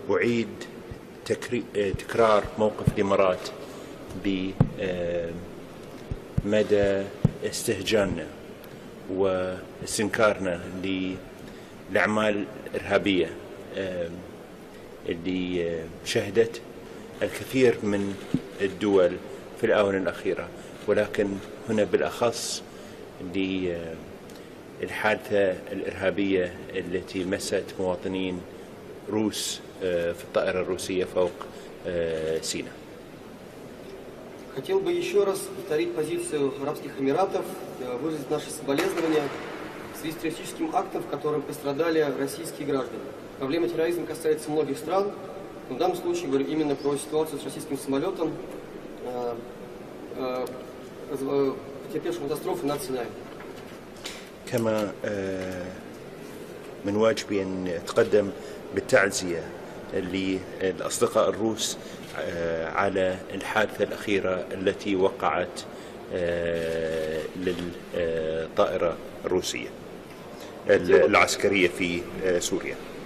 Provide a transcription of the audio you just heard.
أعيد تكرار موقف الإمارات بمدى استهجاننا واستنكارنا للأعمال الإرهابية اللي شهدت الكثير من الدول في الآونة الأخيرة، ولكن هنا بالأخص للحادثة الإرهابية التي مست مواطنين روس في الطائرة الروسية فوق سيناء. Хотел бы еще раз повторить позицию Арабских Эмиратов, выразить наши соболезнования в связи с террористическим актом, в котором пострадали российские граждане. Проблема терроризма касается многих стран, но в данном случае говорю именно про ситуацию с российским самолетом, потерпевшим катастрофу над Синаем. كما من واجبي أن أتقدم بالتعزية للأصدقاء الروس على الحادثة الأخيرة التي وقعت للطائرة الروسية العسكرية في سوريا.